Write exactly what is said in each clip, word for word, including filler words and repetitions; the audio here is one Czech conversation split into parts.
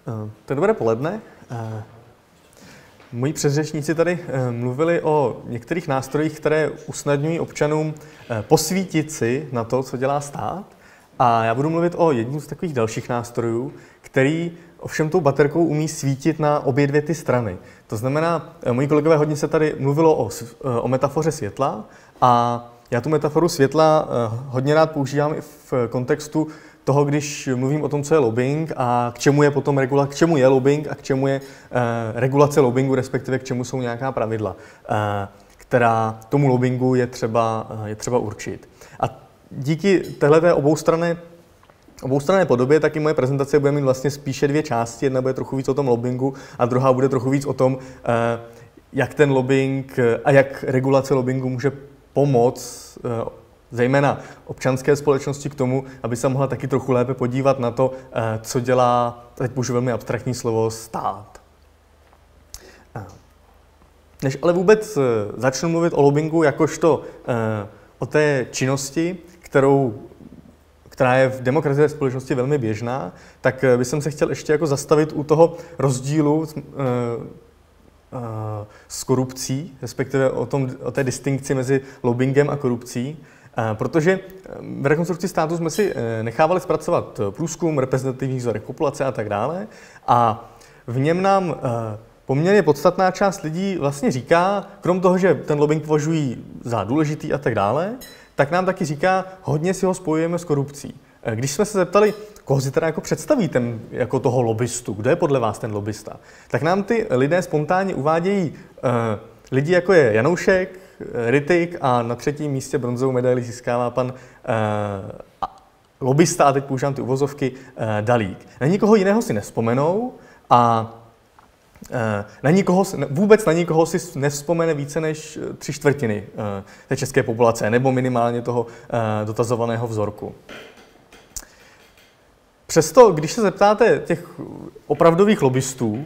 To je dobré poledne. Moji předřečníci tady mluvili o některých nástrojích, které usnadňují občanům posvítit si na to, co dělá stát. A já budu mluvit o jedním z takových dalších nástrojů, který ovšem tou baterkou umí svítit na obě dvě ty strany. To znamená, moji kolegové hodně se tady mluvilo o, o metafoře světla a já tu metaforu světla hodně rád používám i v kontextu toho, když mluvím o tom, co je lobbying a k čemu je potom regula, k čemu je lobbying a k čemu je uh, regulace lobbingu, respektive k čemu jsou nějaká pravidla, uh, která tomu lobbingu je třeba, uh, je třeba určit. A díky téhleté oboustranné oboustranné podobě taky moje prezentace bude mít vlastně spíše dvě části. Jedna bude trochu víc o tom lobbingu a druhá bude trochu víc o tom, uh, jak ten lobbying a jak regulace lobbingu může pomoct uh, zejména občanské společnosti k tomu, aby se mohla taky trochu lépe podívat na to, co dělá, teď použiju velmi abstraktní slovo, stát. Než ale vůbec začnu mluvit o lobbingu jakožto o té činnosti, kterou, která je v demokratické společnosti velmi běžná, tak bych se chtěl ještě jako zastavit u toho rozdílu s korupcí, respektive o, tom, o té distinkci mezi lobbingem a korupcí. Protože v Rekonstrukci státu jsme si nechávali zpracovat průzkum reprezentativních vzorek populace a tak dále a v něm nám poměrně podstatná část lidí vlastně říká, krom toho, že ten lobbying považují za důležitý a tak dále, tak nám taky říká, hodně si ho spojujeme s korupcí. Když jsme se zeptali, koho si teda jako představíte jako toho lobbystu, kdo je podle vás ten lobbysta, tak nám ty lidé spontánně uvádějí uh, lidi, jako je Janoušek, Rittig a na třetím místě bronzovou medaili získává pan uh, lobbysta, a teď používám ty uvozovky, uh, Dalík. Na nikoho jiného si nevzpomenou a uh, na nikoho, vůbec na nikoho si nevzpomene více než tři čtvrtiny uh, té české populace, nebo minimálně toho uh, dotazovaného vzorku. Přesto, když se zeptáte těch opravdových lobbystů, uh,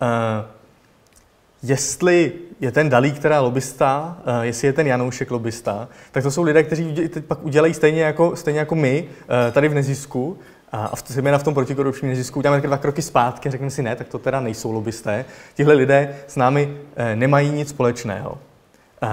jestli je ten Dalík teda lobbysta, uh, jestli je ten Janoušek lobbysta, tak to jsou lidé, kteří teď pak udělají stejně jako, stejně jako my uh, tady v nezisku, a zejména v tom protikorupčním nezisku uděláme dva kroky zpátky a řekneme si ne, tak to teda nejsou lobbysté. Tihle lidé s námi uh, nemají nic společného. Uh,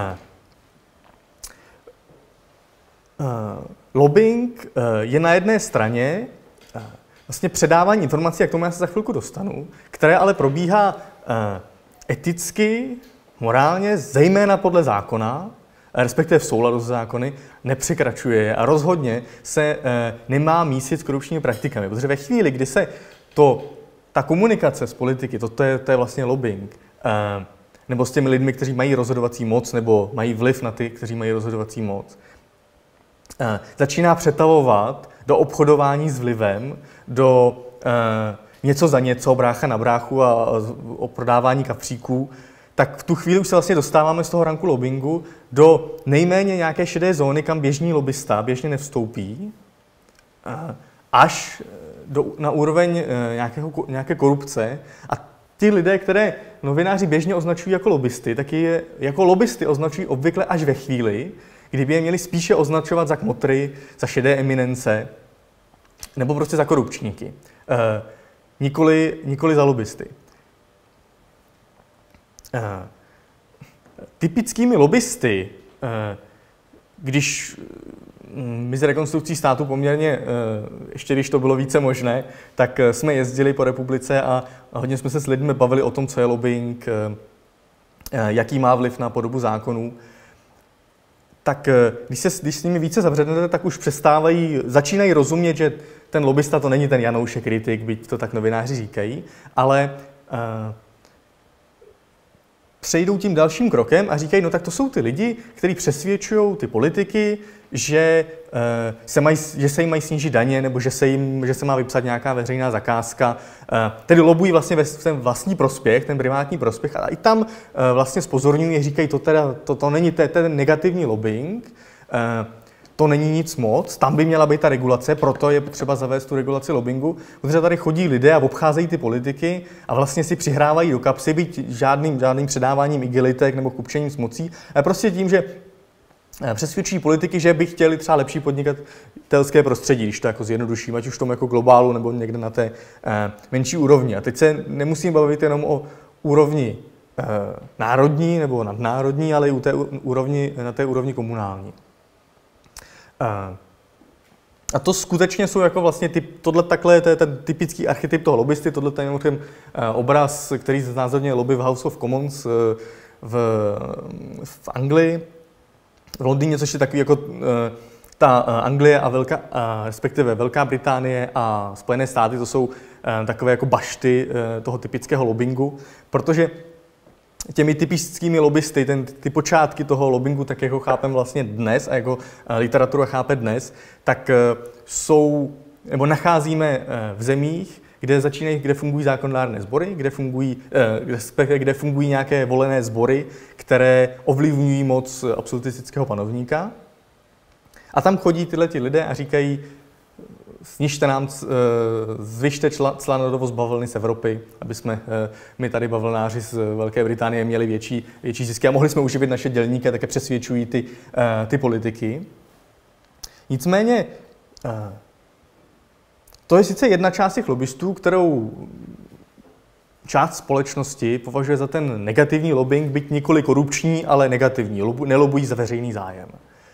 uh, lobbying uh, je na jedné straně uh, vlastně předávání informací, jak tomu já se za chvilku dostanu, které ale probíhá uh, eticky, morálně, zejména podle zákona, respektive v souladu s zákony, nepřekračuje a rozhodně se e, nemá mísit s korupčními praktikami. Protože ve chvíli, kdy se to, ta komunikace s politiky, to, to, je, to je vlastně lobbying, e, nebo s těmi lidmi, kteří mají rozhodovací moc, nebo mají vliv na ty, kteří mají rozhodovací moc, e, začíná přetavovat do obchodování s vlivem, do e, něco za něco, brácha na bráchu a, a o prodávání kapříků, tak v tu chvíli už se vlastně dostáváme z toho ranku lobbingu do nejméně nějaké šedé zóny, kam běžný lobbysta běžně nevstoupí, až do, na úroveň nějakého, nějaké korupce. A ti lidé, které novináři běžně označují jako lobbysty, tak je jako lobbysty označují obvykle až ve chvíli, kdyby je měli spíše označovat za kmotry, za šedé eminence, nebo prostě za korupčníky. Nikoli, nikoli za lobbysty. Uh, typickými lobbysty, uh, když my z Rekonstrukcí státu poměrně, uh, ještě když to bylo více možné, tak uh, jsme jezdili po republice a, a hodně jsme se s lidmi bavili o tom, co je lobbying, uh, uh, jaký má vliv na podobu zákonů. Tak uh, když, se, když s nimi více zavřete, tak už přestávají, začínají rozumět, že ten lobbysta to není ten Janoušek, Rittig, byť to tak novináři říkají, ale uh, přejdou tím dalším krokem a říkají, no tak to jsou ty lidi, kteří přesvědčují ty politiky, že, uh, se mají, že se jim mají snížit daně nebo že se, jim, že se má vypsat nějaká veřejná zakázka. Uh, tedy lobují vlastně ve ten vlastní prospěch, ten privátní prospěch a i tam uh, vlastně zpozorňují, říkají, to teda, to, to není to, ten negativní lobbying, uh, to není nic moc, tam by měla být ta regulace, proto je potřeba zavést tu regulaci lobbingu, protože tady chodí lidé a obcházejí ty politiky a vlastně si přihrávají do kapsy, byť žádným, žádným předáváním igelitek nebo kupčením s mocí, ale prostě tím, že přesvědčí politiky, že by chtěli třeba lepší podnikatelské prostředí, když to jako zjednoduším, ať už v tom jako globálu nebo někde na té eh, menší úrovni. A teď se nemusím bavit jenom o úrovni eh, národní nebo nadnárodní, ale i u té úrovni, na té úrovni komunální. Eh, a to skutečně jsou jako vlastně typ, tohle takhle, to je ten typický archetyp toho lobbysty, tohle je mimochodem eh, obraz, který znázorňuje lobby v House of Commons eh, v, v Anglii, v Londýně, což je takový jako ta Anglie a velká, respektive Velká Británie a Spojené státy, to jsou takové jako bašty toho typického lobbingu, protože těmi typickými lobbysty, ten, ty počátky toho lobbingu, tak jak ho chápem vlastně dnes a jako literatura chápe dnes, tak jsou, nebo nacházíme v zemích, kde začínají, kde fungují zákonodárné sbory, kde fungují, kde, kde fungují nějaké volené sbory, které ovlivňují moc absolutistického panovníka. A tam chodí tyhle ti lidé a říkají, snižte nám, zvyšte cla na dovoz bavlny z Evropy, aby jsme my tady bavlnáři z Velké Británie měli větší, větší zisky a mohli jsme uživit naše dělníky a také přesvědčují ty, ty politiky. Nicméně, to je sice jedna část těch lobbystů, kterou část společnosti považuje za ten negativní lobbying, byť nikoli korupční, ale negativní. Nelobují za veřejný zájem.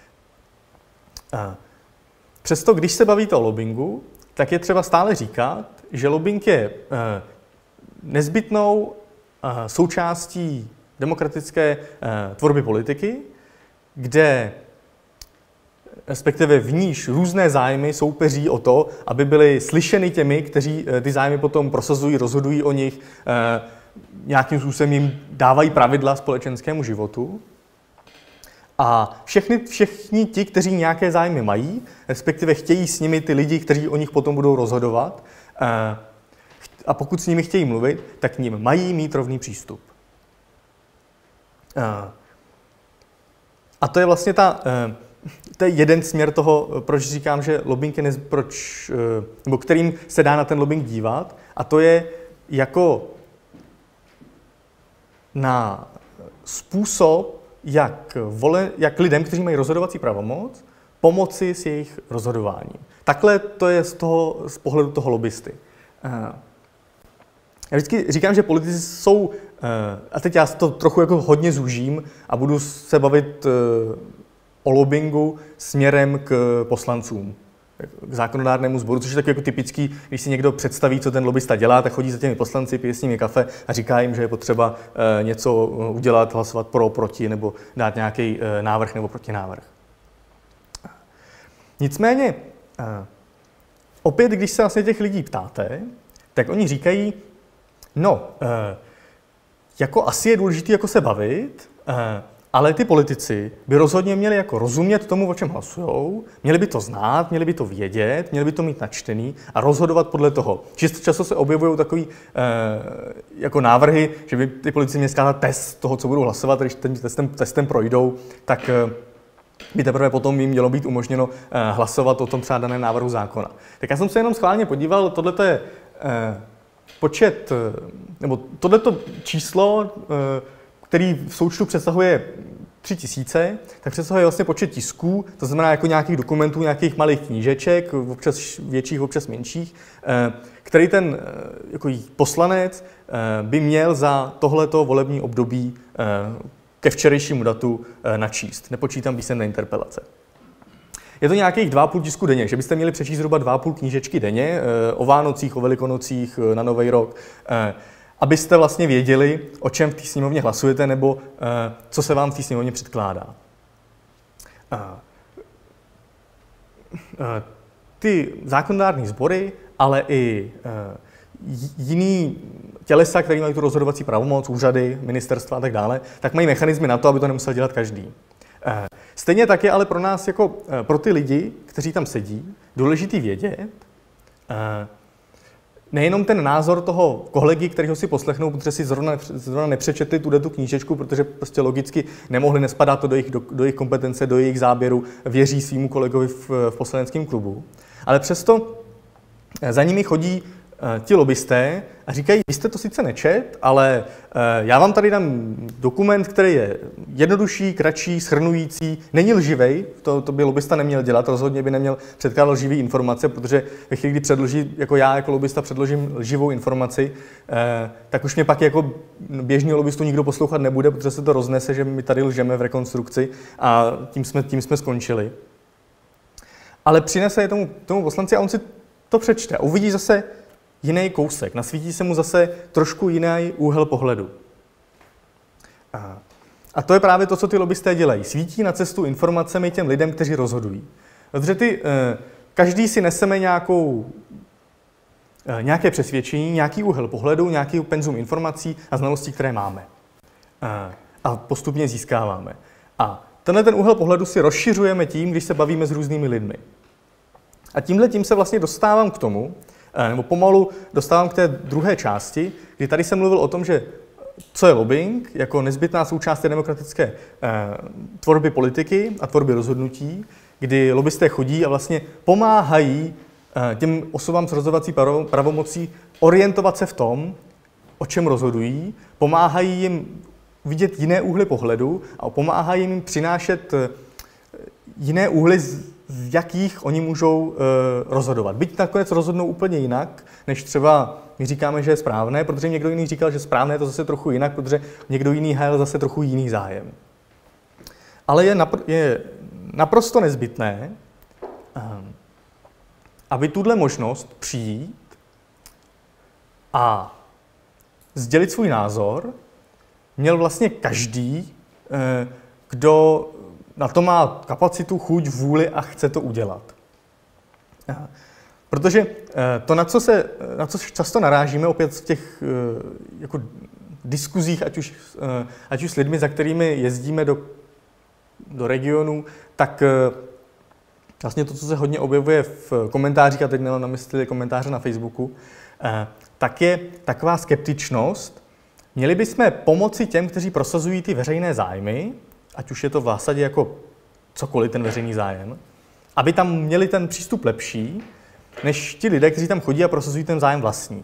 Přesto, když se bavíte o lobbingu, tak je třeba stále říkat, že lobbying je nezbytnou součástí demokratické tvorby politiky, kde respektive v níž různé zájmy soupeří o to, aby byly slyšeny těmi, kteří ty zájmy potom prosazují, rozhodují o nich, nějakým způsobem jim dávají pravidla společenskému životu. A všechny, všichni ti, kteří nějaké zájmy mají, respektive chtějí s nimi ty lidi, kteří o nich potom budou rozhodovat, a pokud s nimi chtějí mluvit, tak k nim mají mít rovný přístup. A to je vlastně ta... To je jeden směr toho, proč říkám, že lobbying je nez, proč, nebo kterým se dá na ten lobbying dívat, a to je jako na způsob, jak, vole, jak lidem, kteří mají rozhodovací pravomoc, pomoci s jejich rozhodováním. Takhle to je z, toho, z pohledu toho lobbysty. Já vždycky říkám, že politici jsou, a teď já to trochu jako hodně zúžím a budu se bavit o lobbingu směrem k poslancům, k zákonodárnému sboru, což je takový jako typický, když si někdo představí, co ten lobbysta dělá, tak chodí za těmi poslanci, pije s nimi kafe a říká jim, že je potřeba něco udělat, hlasovat pro, proti, nebo dát nějaký návrh nebo protinávrh. Nicméně, opět, když se vlastně těch lidí ptáte, tak oni říkají, no, jako asi je důležité jako se bavit, ale ty politici by rozhodně měli jako rozumět tomu, o čem hlasujou, měli by to znát, měli by to vědět, měli by to mít načtený a rozhodovat podle toho. Často se objevují takový e, jako návrhy, že by ty politici měli skládat test toho, co budou hlasovat, když ten testem, testem projdou, tak e, by teprve potom jim mělo být umožněno e, hlasovat o tom třeba daném návrhu zákona. Tak já jsem se jenom schválně podíval, tohleto je e, počet, nebo tohleto číslo, e, který v součtu přesahuje tři tisíce, tak přesahuje vlastně počet tisků, to znamená jako nějakých dokumentů, nějakých malých knížeček, občas větších, občas menších, který ten jako poslanec by měl za tohleto volební období ke včerejšímu datu načíst. Nepočítám písemné interpelace. Je to nějakých dva a půl tisku denně, že byste měli přečíst zhruba dva a půl knížečky denně o Vánocích, o Velikonocích, na Nový rok, abyste vlastně věděli, o čem v té sněmovně hlasujete, nebo uh, co se vám v té sněmovně předkládá. Uh, uh, ty zákonodárné sbory, ale i uh, jiný tělesa, které mají tu rozhodovací pravomoc, úřady, ministerstva a tak dále, tak mají mechanismy na to, aby to nemusel dělat každý. Uh, stejně tak je ale pro nás, jako uh, pro ty lidi, kteří tam sedí, důležitý vědět, uh, nejenom ten názor toho kolegy, kterýho si poslechnou, protože si zrovna, zrovna nepřečetli tu tu knížečku, protože prostě logicky nemohli, nespadá to do jejich, do, do jejich kompetence, do jejich záběru, věří svýmu kolegovi v, v poslaneckém klubu. Ale přesto za nimi chodí uh, ti lobbysté a říkají, vy jste to sice nečet, ale já vám tady dám dokument, který je jednodušší, kratší, shrnující, není lživej, to, to by lobista neměl dělat, rozhodně by neměl předkládat lživý informace, protože ve chvíli, kdy předloží, jako já jako lobista předložím lživou informaci, tak už mě pak jako běžný lobistu nikdo poslouchat nebude, protože se to roznese, že my tady lžeme v rekonstrukci a tím jsme, tím jsme skončili. Ale přinese je tomu, tomu poslanci a on si to přečte a uvidí zase jiný kousek, nasvítí se mu zase trošku jiný úhel pohledu. A, a to je právě to, co ty lobbysté dělají. Svítí na cestu informacemi těm lidem, kteří rozhodují. Protože ty, eh, každý si neseme nějakou, eh, nějaké přesvědčení, nějaký úhel pohledu, nějaký penzum informací a znalostí, které máme. A, a postupně získáváme. A tenhle ten úhel pohledu si rozšiřujeme tím, když se bavíme s různými lidmi. A tímhle tím se vlastně dostávám k tomu, nebo pomalu dostávám k té druhé části, kdy tady jsem mluvil o tom, že co je lobbying jako nezbytná součást demokratické eh, tvorby politiky a tvorby rozhodnutí, kdy lobbysté chodí a vlastně pomáhají eh, těm osobám s rozhodovací pravomocí orientovat se v tom, o čem rozhodují, pomáhají jim vidět jiné úhly pohledu a pomáhají jim přinášet eh, jiné úhly, z z jakých oni můžou e, rozhodovat. Byť nakonec rozhodnou úplně jinak, než třeba my říkáme, že je správné, protože někdo jiný říkal, že správné je to zase trochu jinak, protože někdo jiný hájil zase trochu jiný zájem. Ale je, napr- je naprosto nezbytné, e, aby tuhle možnost přijít a sdělit svůj názor měl vlastně každý, e, kdo na to má kapacitu, chuť, vůli a chce to udělat. Protože to, na co, se, na co často narážíme, opět v těch jako diskuzích, ať už, ať už s lidmi, za kterými jezdíme do, do regionu, tak vlastně to, co se hodně objevuje v komentářích, a teď nemám na mysli komentáře na Facebooku, tak je taková skeptičnost. Měli bychom pomoci těm, kteří prosazují ty veřejné zájmy, ať už je to v zásadě jako cokoliv ten veřejný zájem, aby tam měli ten přístup lepší, než ti lidé, kteří tam chodí a prosazují ten zájem vlastní.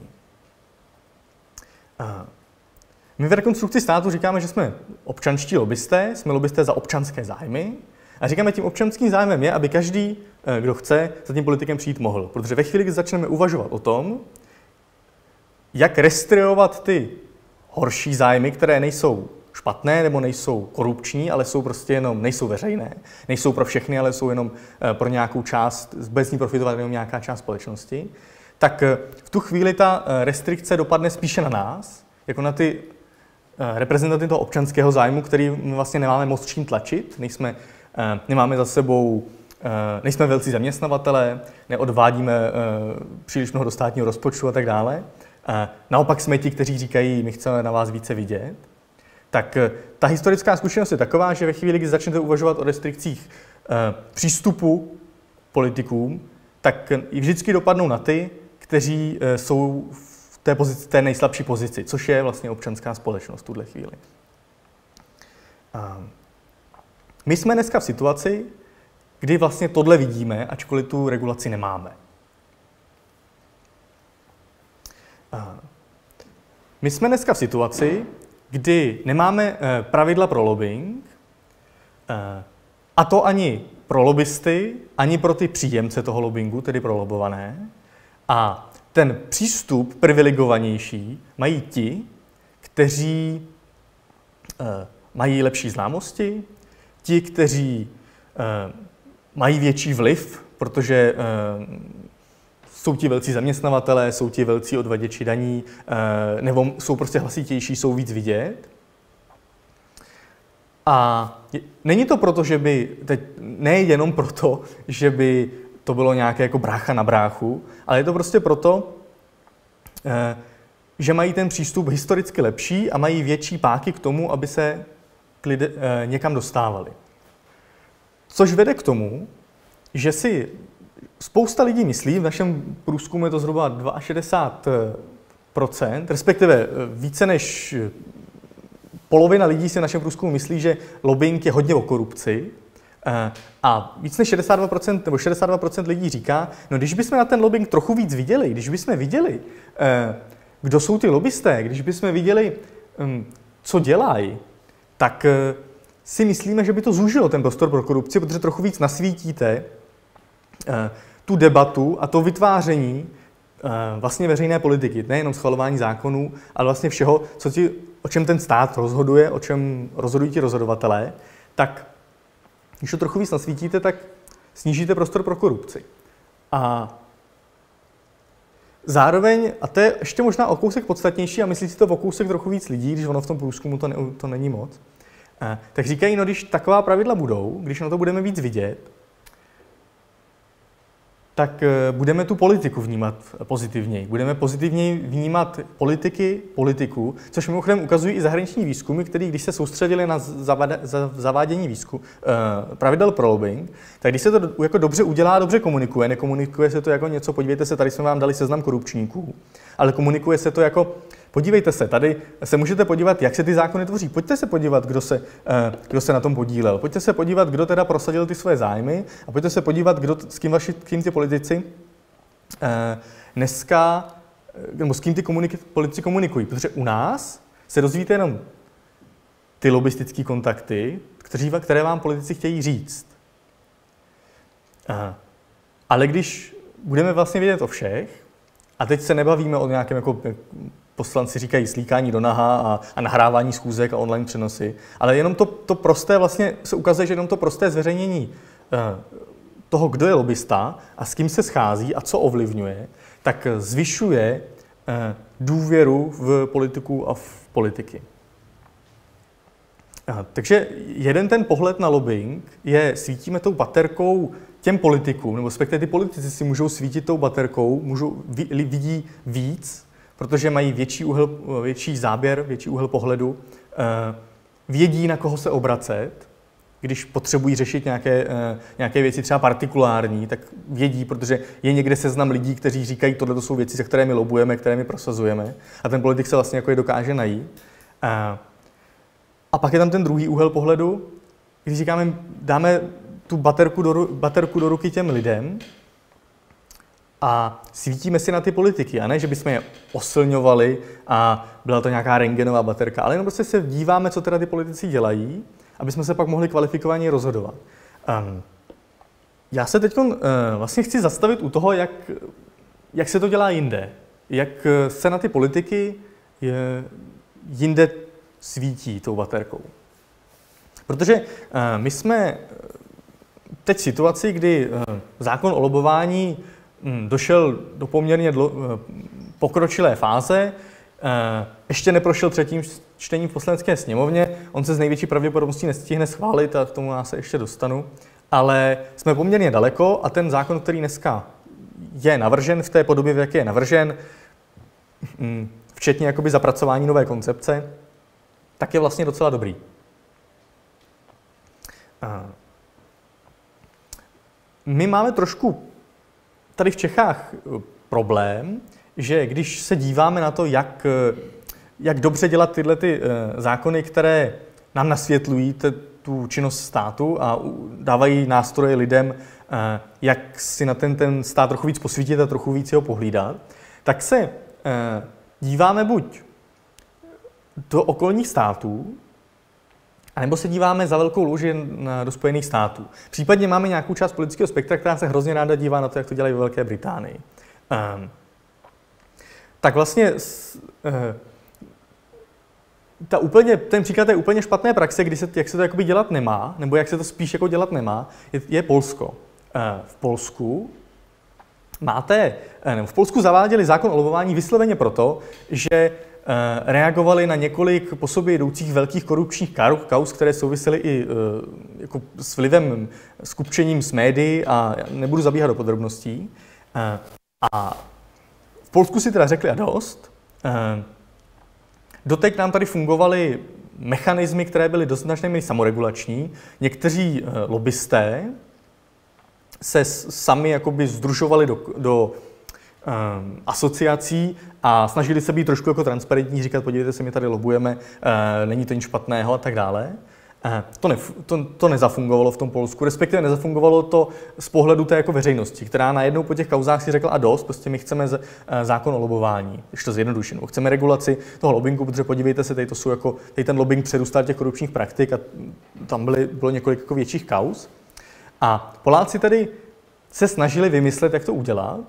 My v Rekonstrukci státu říkáme, že jsme občanští lobbysté, jsme lobbysté za občanské zájmy a říkáme, tím občanským zájmem je, aby každý, kdo chce, za tím politikem přijít mohl. Protože ve chvíli, kdy začneme uvažovat o tom, jak restriovat ty horší zájmy, které nejsou špatné nebo nejsou korupční, ale jsou prostě jenom, nejsou veřejné, nejsou pro všechny, ale jsou jenom pro nějakou část, bez ní profitovat jenom nějaká část společnosti, tak v tu chvíli ta restrikce dopadne spíše na nás, jako na ty reprezentanty toho občanského zájmu, který my vlastně nemáme moc čím tlačit, nejsme, nemáme za sebou, nejsme velcí zaměstnavatelé, neodvádíme příliš mnoho do státního rozpočtu a tak dále. Naopak jsme ti, kteří říkají, my chceme na vás více vidět. Tak ta historická zkušenost je taková, že ve chvíli, kdy začnete uvažovat o restrikcích e, přístupu politikům, tak i vždycky dopadnou na ty, kteří e, jsou v té, pozici, té nejslabší pozici, což je vlastně občanská společnost v tuhle chvíli. A my jsme dneska v situaci, kdy vlastně tohle vidíme, ačkoliv tu regulaci nemáme. A my jsme dneska v situaci, kdy nemáme pravidla pro lobbying, a to ani pro lobbysty, ani pro ty příjemce toho lobbingu, tedy pro lobované. A ten přístup privilegovanější mají ti, kteří mají lepší známosti, ti, kteří mají větší vliv, protože jsou ti velcí zaměstnavatelé, jsou ti velcí odvaděči daní, nebo jsou prostě hlasitější, jsou víc vidět. A není to proto, že by, teď ne jenom proto, že by to bylo nějaké jako brácha na bráchu, ale je to prostě proto, že mají ten přístup historicky lepší a mají větší páky k tomu, aby se lidi, někam dostávali. Což vede k tomu, že si spousta lidí myslí, v našem průzkumu je to zhruba šedesát dva procent, respektive více než polovina lidí si v našem průzkumu myslí, že lobbying je hodně o korupci. A víc než šedesát dva procent nebo šedesát dva procent lidí říká, no když bychom na ten lobbying trochu víc viděli, když bychom viděli, kdo jsou ty lobbysté, když bychom viděli, co dělají, tak si myslíme, že by to zúžilo ten prostor pro korupci, protože trochu víc nasvítíte tu debatu a to vytváření vlastně veřejné politiky, nejenom schvalování zákonů, ale vlastně všeho, co ti, o čem ten stát rozhoduje, o čem rozhodují ti rozhodovatelé, tak když to trochu víc nasvítíte, tak snížíte prostor pro korupci. A zároveň, a to je ještě možná o kousek podstatnější, a myslí si to o kousek trochu víc lidí, když ono v tom průzkumu to, ne, to není moc, tak říkají, no když taková pravidla budou, když na to budeme víc vidět, tak budeme tu politiku vnímat pozitivněji. Budeme pozitivněji vnímat politiky, politiku, což mimochodem ukazují i zahraniční výzkumy, které když se soustředili na zavádění výzkum, pravidel pro lobbying, tak když se to jako dobře udělá, dobře komunikuje, nekomunikuje se to jako něco, podívejte se, tady jsme vám dali seznam korupčníků, ale komunikuje se to jako, podívejte se, tady se můžete podívat, jak se ty zákony tvoří. Pojďte se podívat, kdo se, kdo se na tom podílel. Pojďte se podívat, kdo teda prosadil ty své zájmy a pojďte se podívat, kdo, s kým, vaši, kým ty politici dneska, nebo s kým ty komunik, politici komunikují. Protože u nás se dozvíte jenom ty lobbystické kontakty, kteří, které vám politici chtějí říct. Ale když budeme vlastně vědět o všech, a teď se nebavíme o nějakém, jako poslanci říkají, slíkání do naha a, a nahrávání schůzek a online přenosy, ale jenom to, to prosté vlastně se ukazuje, že jenom to prosté zveřejnění uh, toho, kdo je lobbysta a s kým se schází a co ovlivňuje, tak zvyšuje uh, důvěru v politiku a v politiky. Uh, takže jeden ten pohled na lobbying je, svítíme tou baterkou těm politikům, nebo respektive ty politici si můžou svítit tou baterkou, můžou, vidí víc, protože mají větší, úhel, větší záběr, větší úhel pohledu, vědí, na koho se obracet, když potřebují řešit nějaké, nějaké věci třeba partikulární, tak vědí, protože je někde seznam lidí, kteří říkají, tohle jsou věci, za které my lobujeme, které my prosazujeme, a ten politik se vlastně jako je dokáže najít. A pak je tam ten druhý úhel pohledu, když říkáme, dáme tu baterku do, baterku do ruky těm lidem a svítíme si na ty politiky. A ne, že bychom je osilňovali a byla to nějaká rentgenová baterka, ale jenom prostě se díváme, co teda ty politici dělají, aby jsme se pak mohli kvalifikovaně rozhodovat. Um, já se teď uh, vlastně chci zastavit u toho, jak, jak se to dělá jinde. Jak se na ty politiky je, jinde svítí tou baterkou. Protože uh, my jsme teď v situaci, kdy zákon o lobování došel do poměrně dlo, pokročilé fáze, ještě neprošel třetím čtením v Poslanecké sněmovně, on se z největší pravděpodobností nestihne schválit a k tomu já se ještě dostanu, ale jsme poměrně daleko a ten zákon, který dneska je navržen v té podobě, v jaké je navržen, včetně jakoby zapracování nové koncepce, tak je vlastně docela dobrý. My máme trošku tady v Čechách problém, že když se díváme na to, jak, jak dobře dělat tyhle ty zákony, které nám nasvětlují tu činnost státu a dávají nástroje lidem, jak si na ten, ten stát trochu víc posvítit a trochu víc ho pohlídat, tak se díváme buď do okolních států, a nebo se díváme za velkou lůži do Spojených států. Případně máme nějakou část politického spektra, která se hrozně ráda dívá na to, jak to dělají ve Velké Británii. Um, tak vlastně uh, ta úplně, ten příklad té úplně špatné praxe, kdy se, jak se to jakoby dělat nemá, nebo jak se to spíš jako dělat nemá, je, je Polsko. Uh, v Polsku máte, uh, v Polsku zaváděli zákon o lobování vysloveně proto, že reagovali na několik po sobě jdoucích velkých korupčních kauz, které souvisely i jako s vlivem, s kupčením s médií a nebudu zabíhat do podrobností. A v Polsku si teda řekli a dost. Doteď nám tady fungovaly mechanismy, které byly do značné míry samoregulační. Někteří lobbysté se sami jakoby sdružovali do, do um, asociací a snažili se být trošku jako transparentní, říkat, podívejte se, my tady lobujeme, uh, není to nic špatného a tak dále. To, ne, to, to nezafungovalo v tom Polsku, respektive nezafungovalo to z pohledu té jako veřejnosti, která najednou po těch kauzách si řekla a dost, prostě my chceme z, zákon o lobování, když to zjednoduším, chceme regulaci toho lobbingu, protože podívejte se, tady to jsou jako, tady ten lobbying předůstal těch korupčních praktik a tam byly, bylo několik jako větších kauz. A Poláci tady se snažili vymyslet, jak to udělat,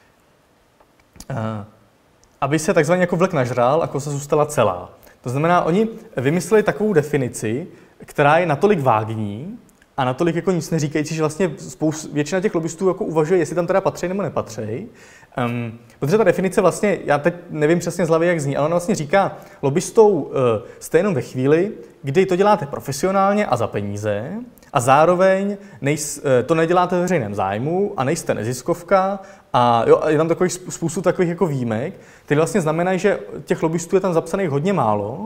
aby se takzvaně jako vlk nažral a koza zůstala celá. To znamená, oni vymysleli takovou definici, která je natolik vágní a natolik jako nic neříkající, že vlastně spoust, většina těch lobbystů jako uvažuje, jestli tam teda patří nebo nepatří. Um, protože ta definice vlastně, já teď nevím přesně z hlavy, jak zní, ale ona vlastně říká, lobbystou uh, jste jenom ve chvíli, kdy to děláte profesionálně a za peníze a zároveň nejs, uh, to neděláte ve veřejném zájmu a nejste neziskovka a jo, je tam takových spoustu takových jako výjimek, které vlastně znamenají, že těch lobbystů je tam zapsaných hodně málo, uh,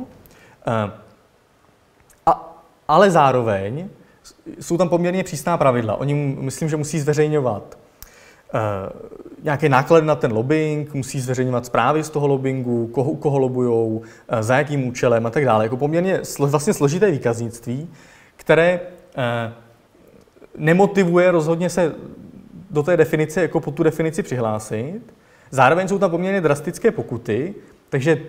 a, ale zároveň jsou tam poměrně přísná pravidla. Oni, myslím, že musí zveřejňovat uh, nějaké náklady na ten lobbying, musí zveřejňovat zprávy z toho lobbingu, koho, koho lobujou, uh, za jakým účelem a tak dále. Jako poměrně slo, vlastně složité výkaznictví, které uh, nemotivuje rozhodně se do té definice, jako pod tu definici přihlásit. Zároveň jsou tam poměrně drastické pokuty, takže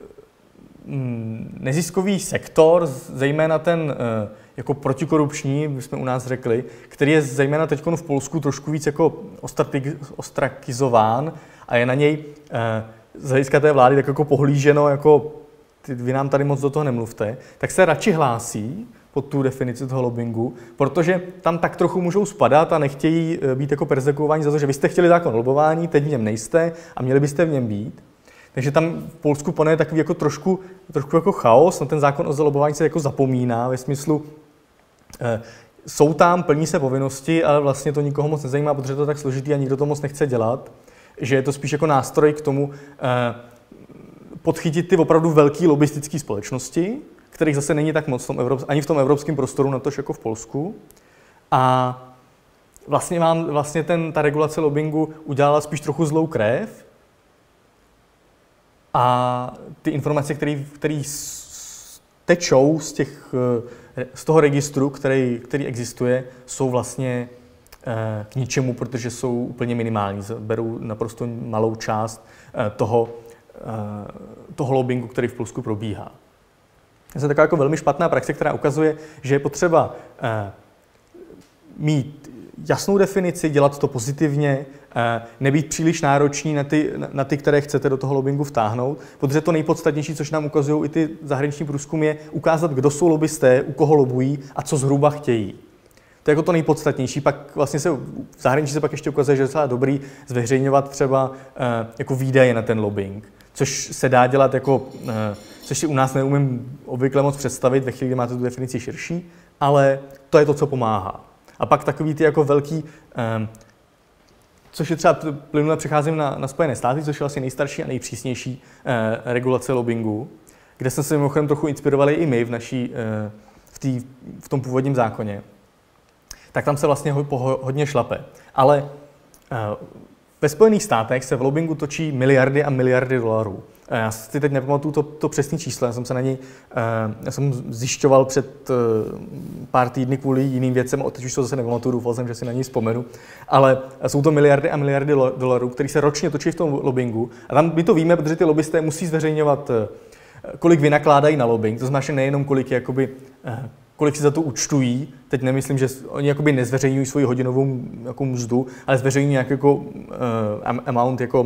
neziskový sektor, zejména ten jako protikorupční, bychom u nás řekli, který je zejména teď v Polsku trošku víc jako ostrakizován a je na něj z hlediska té vlády tak jako pohlíženo, jako vy nám tady moc do toho nemluvte, tak se radši hlásí pod tu definici toho lobbingu, protože tam tak trochu můžou spadat a nechtějí být jako perzekuováni za to, že vy jste chtěli zákon o lobování, teď v něm nejste a měli byste v něm být. Takže tam v Polsku panuje takový jako trošku, trošku jako chaos, na ten zákon o lobování se jako zapomíná ve smyslu, eh, jsou tam, plní se povinnosti, ale vlastně to nikoho moc nezajímá, protože to je tak složitý a nikdo to moc nechce dělat, že je to spíš jako nástroj k tomu eh, podchytit ty opravdu velké lobbystické společnosti, kterých zase není tak moc v tom Evrop, ani v tom evropském prostoru, natož jako v Polsku. A vlastně vám vlastně ten, ta regulace lobbingu udělala spíš trochu zlou krev, a ty informace, které tečou z, těch, z toho registru, který, který existuje, jsou vlastně k ničemu, protože jsou úplně minimální. Berou naprosto malou část toho, toho lobbingu, který v Polsku probíhá. To je taková jako velmi špatná praxe, která ukazuje, že je potřeba mít jasnou definici, dělat to pozitivně, nebýt příliš nároční na ty, na ty, které chcete do toho lobbingu vtáhnout, protože to nejpodstatnější, což nám ukazují i ty zahraniční průzkumy, je ukázat, kdo jsou lobbysté, u koho lobují a co zhruba chtějí. To je jako to nejpodstatnější. Pak vlastně se v zahraničí se pak ještě ukazuje, že je docela dobrý zveřejňovat třeba jako výdaje na ten lobbying, což se dá dělat jako, což si u nás neumím obvykle moc představit ve chvíli, kdy máte tu definici širší, ale to je to, co pomáhá. A pak takový ty jako velký, um, což je třeba plynule přecházím na, na Spojené státy, což je vlastně nejstarší a nejpřísnější uh, regulace lobbingu, kde jsme se mimochodem trochu inspirovali i my v, naší, uh, v, tý, v tom původním zákoně. Tak tam se vlastně ho, ho, hodně šlape. Ale uh, ve Spojených státech se v lobbingu točí miliardy a miliardy dolarů. Já si teď nepamatuju to, to přesné číslo, já jsem se na něj, já jsem zjišťoval před pár týdny kvůli jiným věcem, teď už to zase nepamatuju, doufal jsem, že si na něj vzpomenu, ale jsou to miliardy a miliardy dolarů, které se ročně točí v tom lobbingu. A tam my to víme, protože ty lobbysté musí zveřejňovat, kolik vynakládají na lobbying, to znamená, že nejenom kolik je jakoby, kolik si za to účtují. Teď nemyslím, že oni jakoby nezveřejňují svoji hodinovou jako mzdu, ale zveřejňují nějaký jako, uh, amount, jako uh,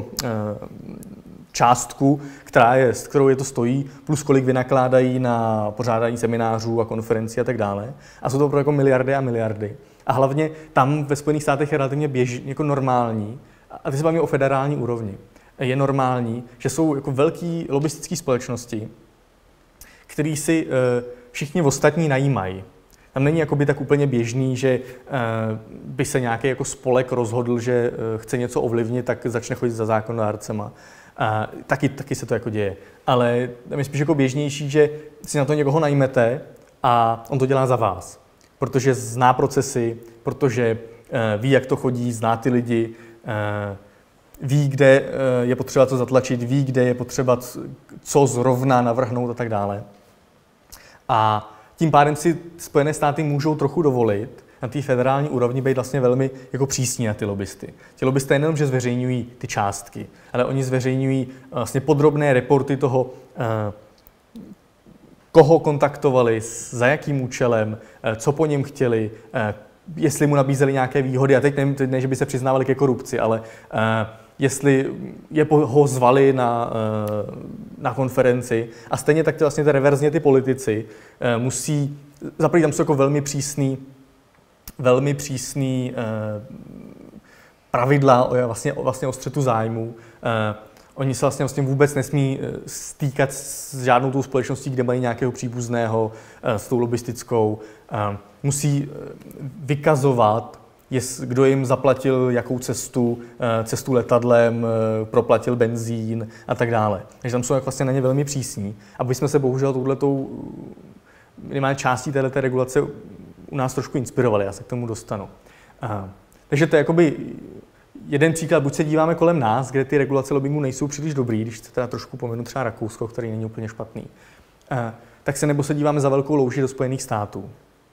částku, která je, s kterou je to stojí, plus kolik vynakládají na pořádání seminářů a konferencí a tak dále. A jsou to opravdu jako miliardy a miliardy. A hlavně tam ve Spojených státech je relativně běžný, jako normální, a ty se bavíme o federální úrovni, je normální, že jsou jako velký lobbystické společnosti, který si uh, všichni ostatní najímají. Tam není jakoby tak úplně běžný, že uh, by se nějaký jako spolek rozhodl, že uh, chce něco ovlivnit, tak začne chodit za zákonodárcema. Uh, taky, taky se to jako děje. Ale tam je spíš jako běžnější, že si na to někoho najmete a on to dělá za vás. Protože zná procesy, protože uh, ví, jak to chodí, zná ty lidi, uh, ví, kde uh, je potřeba to zatlačit, ví, kde je potřeba co zrovna navrhnout a tak dále. A tím pádem si Spojené státy můžou trochu dovolit na té federální úrovni být vlastně velmi jako přísní na ty lobbysty. Ti lobbysté nejenom, že zveřejňují ty částky, ale oni zveřejňují vlastně podrobné reporty toho, koho kontaktovali, za jakým účelem, co po něm chtěli, jestli mu nabízeli nějaké výhody. A teď ne, teď ne že by se přiznávali ke korupci, ale jestli je ho zvali na, na konferenci. A stejně tak vlastně ty reverzně ty politici musí, zaprvé tam jsou jako velmi přísný, velmi přísný pravidla o, vlastně, vlastně o střetu zájmů. Oni se vlastně, vlastně vůbec nesmí stýkat s žádnou tou společností, kde mají nějakého příbuzného, s tou lobbystickou. Musí vykazovat, kdo jim zaplatil jakou cestu, cestu letadlem, proplatil benzín a tak dále. Takže tam jsou vlastně na ně velmi přísní. Aby jsme se bohužel touhletou minimální částí této regulace u nás trošku inspirovali. Já se k tomu dostanu. Takže to je jakoby jeden příklad, buď se díváme kolem nás, kde ty regulace lobbingu nejsou příliš dobrý, když se teda trošku pominu třeba Rakousko, který není úplně špatný, tak se nebo se díváme za velkou louži do Spojených států.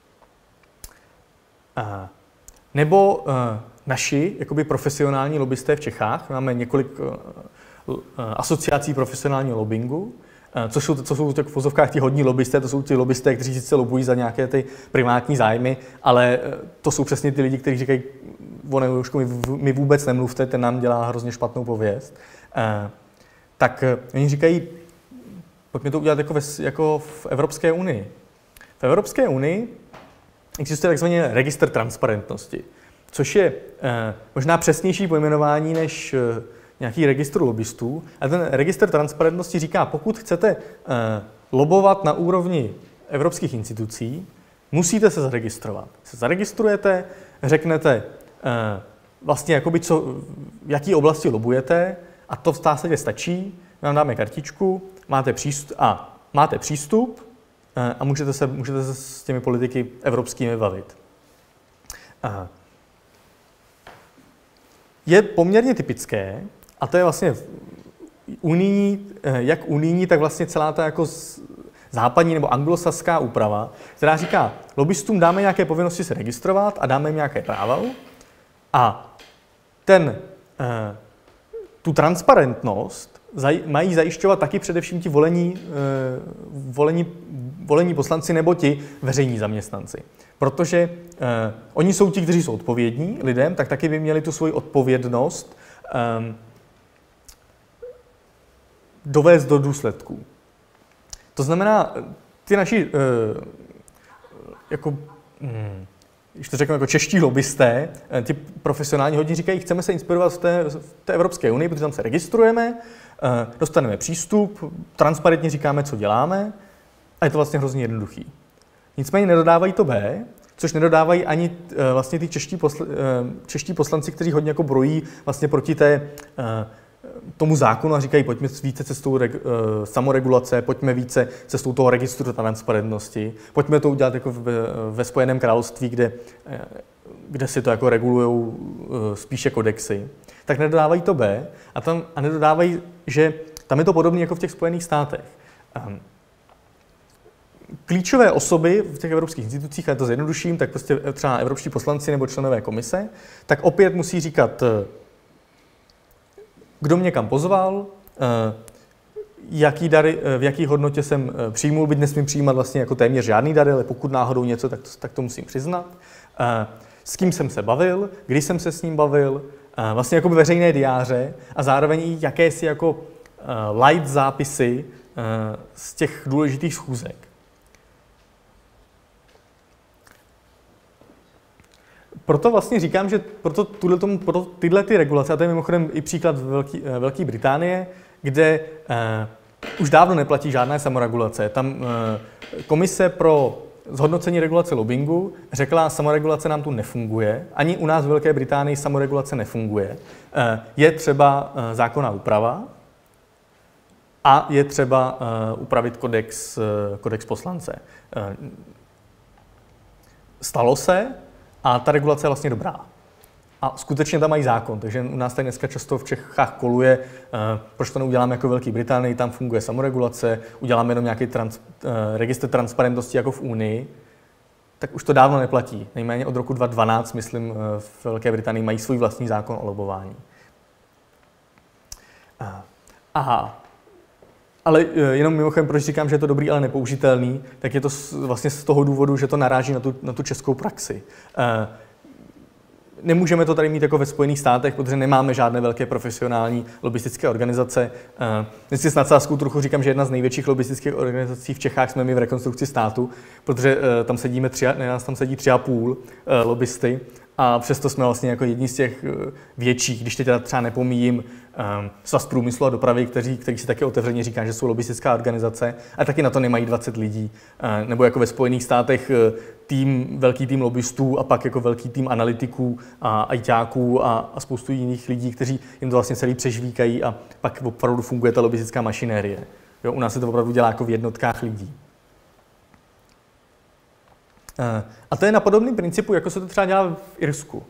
Nebo naši jakoby profesionální lobbysté v Čechách, máme několik asociací profesionálního lobbingu, což jsou, co jsou v vozovkách ti hodní lobbysté, to jsou ti lobbysté, kteří sice lobují za nějaké ty privátní zájmy, ale to jsou přesně ty lidi, kteří říkají, o Neurošku mi vůbec nemluvte, ten nám dělá hrozně špatnou pověst. Tak oni říkají, pojďme to udělat jako, ve, jako v Evropské unii. V Evropské unii existuje takzvaný registr transparentnosti, což je možná přesnější pojmenování než nějaký registr lobbystů. A ten registr transparentnosti říká, pokud chcete lobovat na úrovni evropských institucí, musíte se zaregistrovat. Se zaregistrujete, řeknete vlastně, jakoby co, v jaký oblasti lobujete, a to v zásadě stačí. My vám dáme kartičku, máte přístup, a máte přístup a můžete se, můžete se s těmi politiky evropskými bavit. Je poměrně typické, a to je vlastně unijní, jak unijní, tak vlastně celá ta jako západní nebo anglosaská úprava, která říká, lobbystům dáme nějaké povinnosti se registrovat a dáme jim nějaké práva a ten, tu transparentnost mají zajišťovat taky především ti volení, volení, volení poslanci nebo ti veřejní zaměstnanci. Protože oni jsou ti, kteří jsou odpovědní lidem, tak taky by měli tu svoji odpovědnost dovést do důsledků. To znamená, ty naši, jako, když to řeknu jako čeští lobbysté, ti profesionální hodně říkají, chceme se inspirovat v té, v té Evropské unii, protože tam se registrujeme, dostaneme přístup, transparentně říkáme, co děláme a je to vlastně hrozně jednoduchý. Nicméně nedodávají to B, což nedodávají ani vlastně ty čeští, posl, čeští poslanci, kteří hodně jako brojí vlastně proti té, tomu zákonu a říkají, pojďme více cestou reg, samoregulace, pojďme více cestou toho registru transparentnosti, pojďme to udělat jako ve, ve Spojeném království, kde, kde si to jako regulují spíše kodexy. Tak nedodávají to B a, tam, a nedodávají, že tam je to podobné jako v těch Spojených státech. Klíčové osoby v těch evropských institucích, a já to zjednoduším, tak prostě třeba evropští poslanci nebo členové komise, tak opět musí říkat, kdo mě kam pozval, jaký dary, v jaký hodnotě jsem přijmul, byť nesmím přijímat vlastně jako téměř žádný dary, ale pokud náhodou něco, tak to, tak to musím přiznat. S kým jsem se bavil, kdy jsem se s ním bavil, vlastně jako veřejné diáře a zároveň i jakési jako light zápisy z těch důležitých schůzek. Proto vlastně říkám, že proto, tomu, proto tyhle ty regulace, a to je mimochodem i příklad Velký, Velké Británie, kde eh, už dávno neplatí žádná samoregulace. Tam eh, komise pro zhodnocení regulace lobbingu řekla, samoregulace nám tu nefunguje, ani u nás v Velké Británii samoregulace nefunguje. Eh, je třeba eh, zákonná úprava a je třeba eh, upravit kodex, eh, kodex poslance. Eh, stalo se, a ta regulace je vlastně dobrá. A skutečně tam mají zákon, takže u nás tady dneska často v Čechách koluje, proč to neuděláme jako Velké Británii, tam funguje samoregulace, uděláme jenom nějaký trans, registr transparentnosti jako v Unii, tak už to dávno neplatí. Nejméně od roku dva tisíce dvanáct, myslím, v Velké Británii mají svůj vlastní zákon o lobování. Aha. Ale jenom mimochodem, proč říkám, že je to dobrý, ale nepoužitelný, tak je to vlastně z toho důvodu, že to naráží na tu, na tu českou praxi. Nemůžeme to tady mít jako ve Spojených státech, protože nemáme žádné velké profesionální lobistické organizace. Dnes si s nadsázkou trochu říkám, že jedna z největších lobistických organizací v Čechách jsme my v Rekonstrukci státu, protože tam sedíme tři, ne, nás tam sedí tři a půl lobbysty a přesto jsme vlastně jako jedni z těch větších, když teď třeba nepomíjím Svaz průmyslu a dopravy, kteří, kteří si také otevřeně říká, že jsou lobistická organizace, a taky na to nemají dvacet lidí. Nebo jako ve Spojených státech tým, velký tým lobbystů a pak jako velký tým analytiků a ajťáků a, a spoustu jiných lidí, kteří jim to vlastně celý přežvíkají a pak opravdu funguje ta lobistická mašinérie. Jo, u nás se to opravdu dělá jako v jednotkách lidí. A to je na podobném principu, jako se to třeba dělá v Irsku.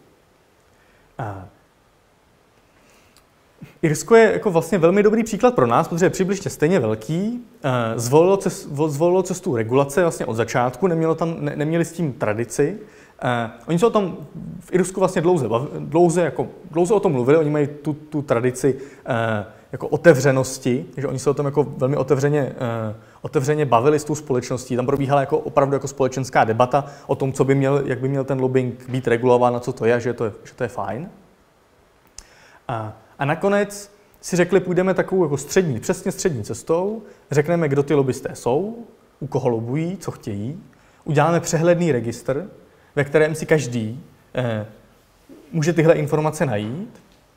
Irsko je jako vlastně velmi dobrý příklad pro nás, protože je přibližně stejně velký, zvolilo, cest, zvolilo cestu regulace vlastně od začátku, nemělo tam, ne, neměli s tím tradici. Oni se o tom v Irsku vlastně dlouze, dlouze, jako, dlouze o tom mluvili, oni mají tu, tu tradici jako otevřenosti, takže oni se o tom jako velmi otevřeně, otevřeně bavili s tou společností. Tam probíhala jako opravdu jako společenská debata o tom, co by měl, jak by měl ten lobbying být regulován, a co to je, že to je, že to je fajn. A, a nakonec si řekli, půjdeme takovou jako střední, přesně střední cestou, řekneme, kdo ty lobbysté jsou, u koho lobují, co chtějí, uděláme přehledný registr, ve kterém si každý eh, může tyhle informace najít.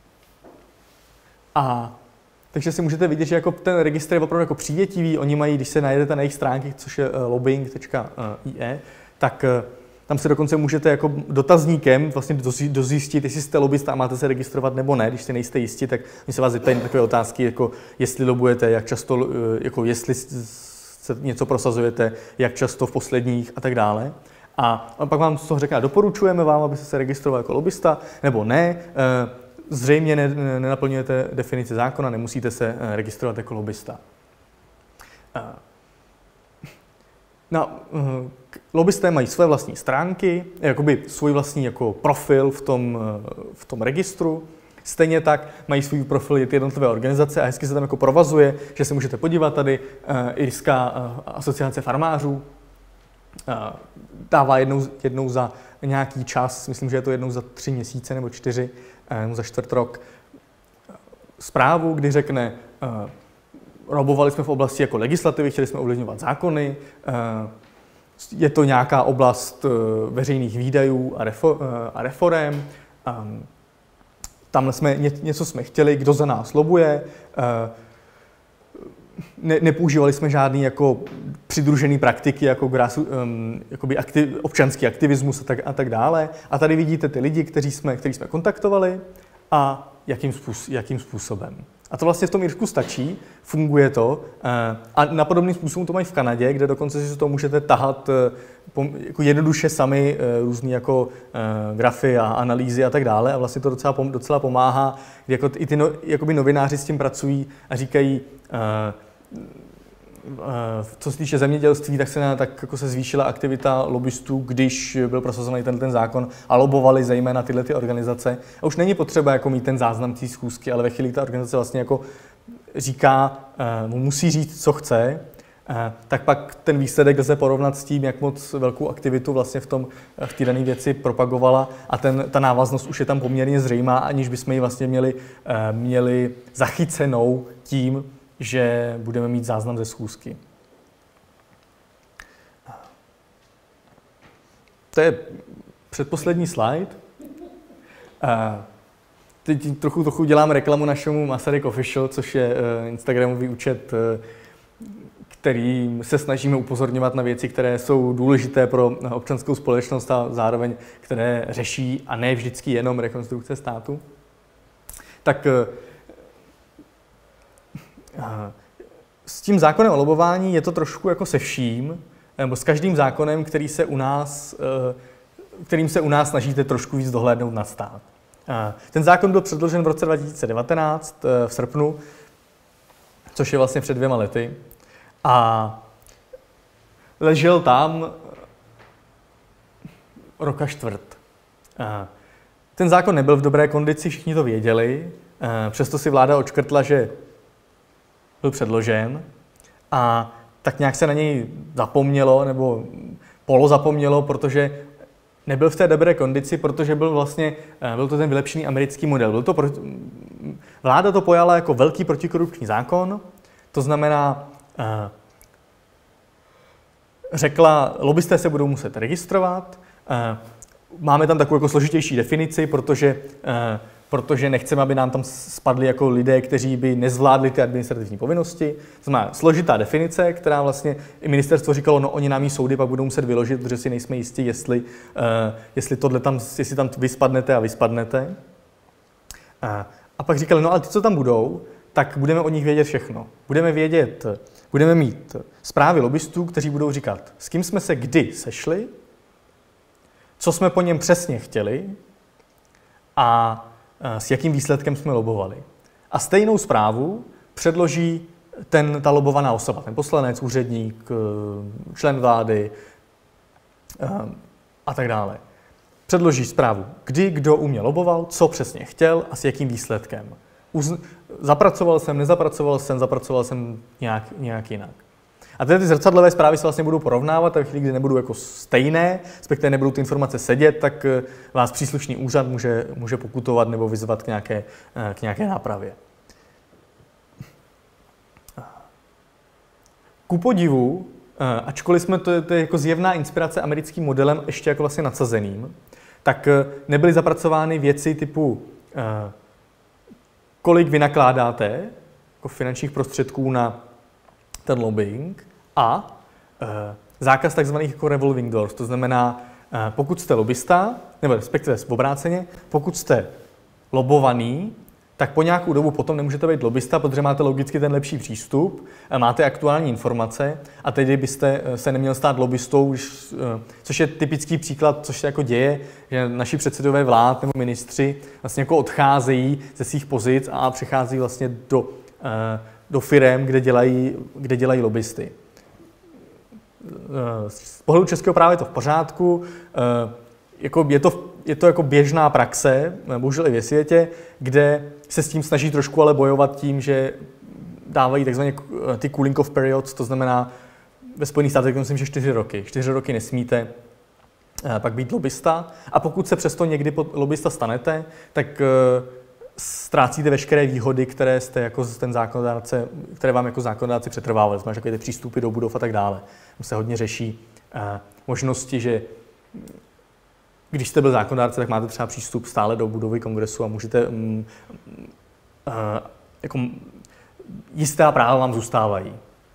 A takže si můžete vidět, že jako ten registr je opravdu jako přívětivý. Oni mají, když se najdete na jejich stránky, což je lobbying tečka i e, tak tam se dokonce můžete jako dotazníkem vlastně dozjistit, jestli jste lobbysta a máte se registrovat nebo ne. Když si nejste jistí, tak oni se vás zeptají takové otázky, jako jestli lobujete, jak často, jako jestli se něco prosazujete, jak často v posledních a tak dále. A pak vám z toho řekne, doporučujeme vám, abyste se registroval jako lobbysta, nebo ne. Zřejmě nenaplňujete definici zákona, nemusíte se registrovat jako lobbysta. No, lobbysté mají své vlastní stránky, jakoby svůj vlastní jako profil v tom, v tom registru. Stejně tak mají svůj profil jednotlivé organizace a hezky se tam jako provazuje, že se můžete podívat tady Irská asociace farmářů. Dává jednou, jednou za nějaký čas, myslím, že je to jednou za tři měsíce nebo čtyři, nebo za čtvrt rok, zprávu, kdy řekne, robovali jsme v oblasti jako legislativy, chtěli jsme ovlivňovat zákony, je to nějaká oblast veřejných výdajů a reforem, tam jsme něco jsme chtěli, kdo za nás lobuje, Ne, nepoužívali jsme žádný jako přidružený praktiky, jako um, aktiv, občanský aktivismus a tak, a tak dále. A tady vidíte ty lidi, kteří jsme, kteří jsme kontaktovali a jakým, způsob, jakým způsobem. A to vlastně v tom Irsku stačí, funguje to. A na podobným způsobem to mají v Kanadě, kde dokonce si to můžete tahat jako jednoduše sami různý jako grafy a analýzy a tak dále. A vlastně to docela, docela pomáhá, kdy jako i ty no, jakoby novináři s tím pracují a říkají, co se týče zemědělství, tak se, na, tak jako se zvýšila aktivita lobbystů, když byl prosazovaný ten, ten zákon a lobovali zejména tyhle ty organizace. A už není potřeba jako mít ten záznam té schůzky, ale ve chvíli ta organizace vlastně jako říká, mu musí říct, co chce, tak pak ten výsledek lze porovnat s tím, jak moc velkou aktivitu vlastně v tom v té dané věci propagovala a ten, ta návaznost už je tam poměrně zřejmá, aniž bychom ji vlastně měli, měli zachycenou tím, že budeme mít záznam ze schůzky. To je předposlední slide. Teď trochu, trochu dělám reklamu našemu Masaryk Official, což je instagramový účet, který se snažíme upozorňovat na věci, které jsou důležité pro občanskou společnost a zároveň které řeší a ne vždycky jenom Rekonstrukce státu. Tak s tím zákonem o lobování je to trošku jako se vším, nebo s každým zákonem, který se u nás, kterým se u nás snažíte trošku víc dohlédnout na stát. Ten zákon byl předložen v roce dva tisíce devatenáct v srpnu, což je vlastně před dvěma lety. A ležel tam roka čtvrt. Ten zákon nebyl v dobré kondici, všichni to věděli, přesto si vláda odškrtla, že byl předložen a tak nějak se na něj zapomnělo, nebo polozapomnělo, protože nebyl v té dobré kondici, protože byl vlastně, byl to ten vylepšený americký model. Byl to pro, vláda to pojala jako velký protikorupční zákon, to znamená, řekla, lobbysté se budou muset registrovat, máme tam takovou jako složitější definici, protože, protože nechceme, aby nám tam spadli jako lidé, kteří by nezvládli ty administrativní povinnosti. To znamená složitá definice, která vlastně i ministerstvo říkalo, no oni nám ji soudy pak budou muset vyložit, protože si nejsme jistí, jestli, jestli, tohle tam, jestli tam vyspadnete a vyspadnete. A pak říkali, no ale ty, co tam budou, tak budeme o nich vědět všechno. Budeme vědět, budeme mít zprávy lobbystů, kteří budou říkat, s kým jsme se kdy sešli, co jsme po něm přesně chtěli a s jakým výsledkem jsme lobovali. A stejnou zprávu předloží ten, ta lobovaná osoba, ten poslanec, úředník, člen vlády a tak dále. Předloží zprávu, kdy, kdo u mě loboval, co přesně chtěl a s jakým výsledkem. Uz, zapracoval jsem, nezapracoval jsem, zapracoval jsem nějak, nějak jinak. A tyhle ty zrcadlové zprávy se vlastně budou porovnávat a v chvíli, kdy nebudou jako stejné, respektive nebudou ty informace sedět, tak vás příslušný úřad může, může pokutovat nebo vyzvat k nějaké, k nějaké nápravě. Ku podivu, ačkoliv jsme to, to je jako zjevná inspirace americkým modelem ještě jako vlastně nadsazeným, tak nebyly zapracovány věci typu kolik vynakládáte jako finančních prostředků na ten lobbying a e, zákaz takzvaných jako revolving doors, to znamená, e, pokud jste lobbysta, nebo respektive obráceně, pokud jste lobovaný, tak po nějakou dobu potom nemůžete být lobbysta, protože máte logicky ten lepší přístup, e, máte aktuální informace a tedy byste se neměl stát lobbystou, e, což je typický příklad, což se jako děje, že naši předsedové vlád nebo ministři vlastně jako odcházejí ze svých pozic a přechází vlastně do e, do firem, kde dělají, kde dělají lobbysty. Z pohledu českého práva je to v pořádku, jako je, to, je to jako běžná praxe, bohužel i ve světě, kde se s tím snaží trošku ale bojovat tím, že dávají takzvané ty cooling off periods, to znamená ve Spojených státech, myslím, že čtyři roky. Čtyři roky nesmíte pak být lobbysta a pokud se přesto někdy lobbysta stanete, tak ztrácíte veškeré výhody, které jste jako ten zákonodárce, které vám jako zákonodárci přetrvávaly, znamená, jako ty přístupy do budov a tak dále. Tam se hodně řeší eh, možnosti, že když jste byl zákonodárce, tak máte třeba přístup stále do budovy kongresu a můžete mm, eh, jako jistá práva vám zůstávají.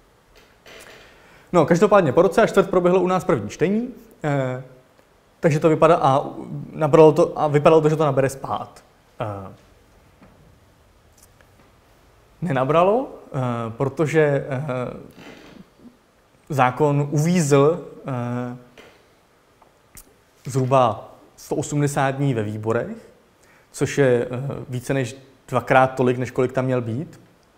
No, každopádně po roce a čtvrt proběhlo u nás první čtení, eh, takže to vypadá a nabralo to a vypadalo to, že to nabere spát. Eh, Nenabralo, protože zákon uvízl zhruba sto osmdesát dní ve výborech, což je více než dvakrát tolik, než kolik tam měl být.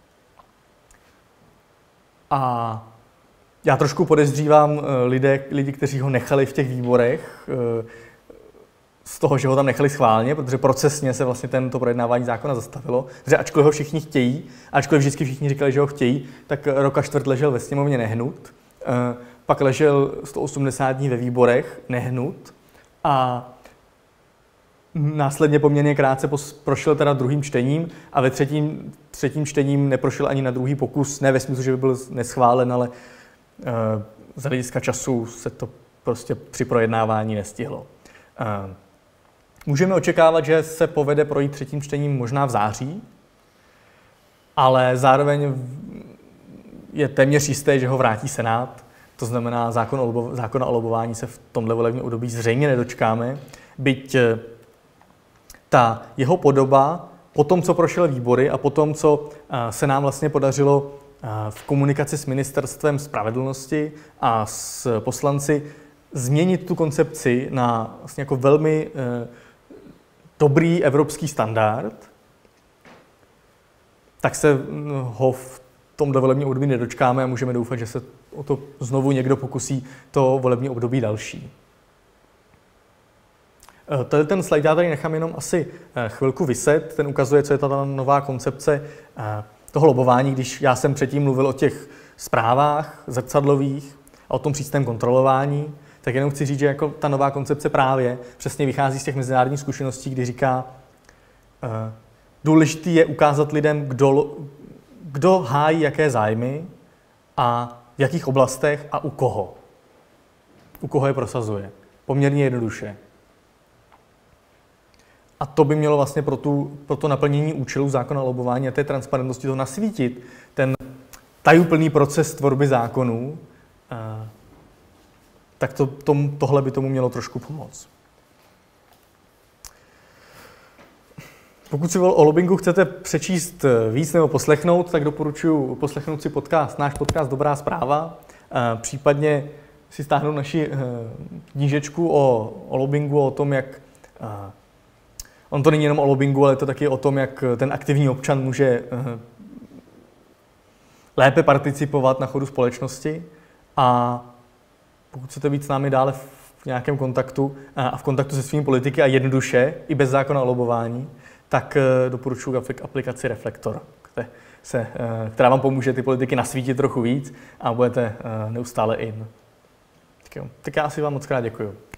A já trošku podezřívám lidé, lidi, kteří ho nechali v těch výborech, z toho, že ho tam nechali schválně, protože procesně se vlastně tento projednávání zákona zastavilo. Protože ačkoliv ho všichni chtějí, ačkoliv vždycky všichni říkali, že ho chtějí, tak roka čtvrt ležel ve sněmovně nehnut, pak ležel sto osmdesát dní ve výborech nehnut a následně poměrně krátce prošel teda druhým čtením a ve třetím, třetím čtením neprošel ani na druhý pokus, ne ve smyslu, že by byl neschválen, ale z hlediska času se to prostě při projednávání nestihlo. Můžeme očekávat, že se povede projít třetím čtením možná v září, ale zároveň je téměř jisté, že ho vrátí Senát. To znamená, zákon o lobo, zákona o lobování se v tomhle volebním období zřejmě nedočkáme, byť ta jeho podoba po tom, co prošel výbory a po tom, co se nám vlastně podařilo v komunikaci s Ministerstvem spravedlnosti a s poslanci změnit tu koncepci na vlastně jako velmi dobrý evropský standard, tak se ho v tomto volebním období nedočkáme a můžeme doufat, že se o to znovu někdo pokusí to volební období další. Tady ten slide já tady nechám jenom asi chvilku viset, ten ukazuje, co je ta nová koncepce toho lobování, když já jsem předtím mluvil o těch zprávách zrcadlových a o tom přísném kontrolování, tak jenom chci říct, že jako ta nová koncepce právě přesně vychází z těch mezinárodních zkušeností, kdy říká, důležitý je ukázat lidem, kdo, kdo hájí jaké zájmy a v jakých oblastech a u koho. U koho je prosazuje. Poměrně jednoduše. A to by mělo vlastně pro, tu, pro to naplnění účelu zákona o lobování a té transparentnosti to nasvítit, ten tajuplný proces tvorby zákonů, tak to, tom, tohle by tomu mělo trošku pomoct. Pokud si o lobbingu chcete přečíst víc nebo poslechnout, tak doporučuji poslechnout si podcast, náš podcast Dobrá zpráva, případně si stáhnout naši knížečku o, o lobbingu, o tom, jak on to není jenom o lobbingu, ale je to taky o tom, jak ten aktivní občan může lépe participovat na chodu společnosti. A pokud chcete být s námi dále v nějakém kontaktu a v kontaktu se svými politiky a jednoduše, i bez zákona o lobování, tak doporučuji aplikaci Reflektor, která vám pomůže ty politiky nasvítit trochu víc a budete neustále in. Tak, jo. Tak já si vám moc krát děkuju.